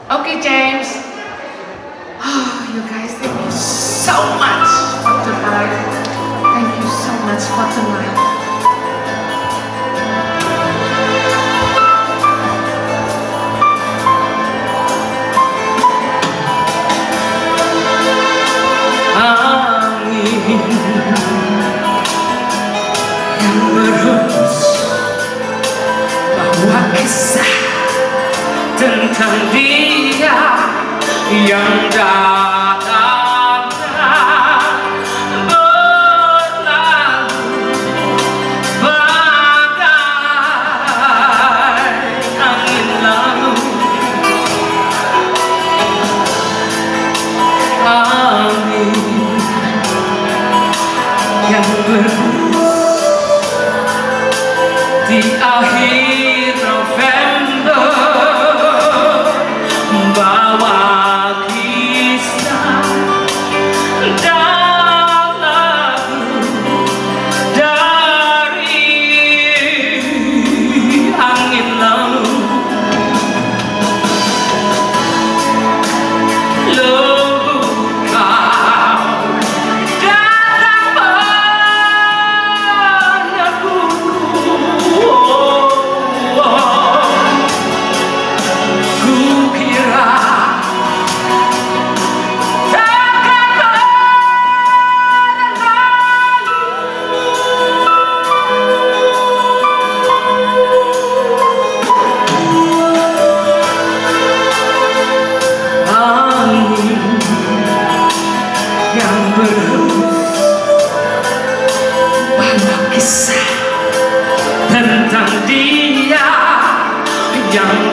Okay, James. Oh, you guys, thank you so much for tonight. Thank you so much for tonight. Angin yang berhembus bahwa kisah tentang dia yang datang berlalu bagai angin lalu. Angin yang berhembus di akhir November, bawa kisah dan lagu dari angin lalu. Kisah tentang dia yang